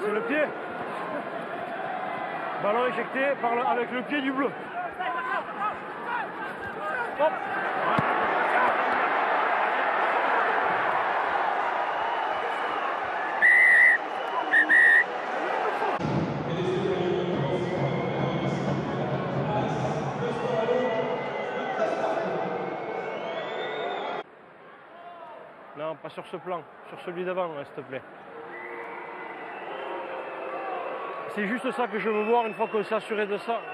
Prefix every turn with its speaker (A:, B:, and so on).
A: C'est le pied. Ballon éjecté avec le pied du bleu. Hop. Non, pas sur ce plan, sur celui d'avant, s'il te plaît. C'est juste ça que je veux voir une fois qu'on s'est assuré de ça.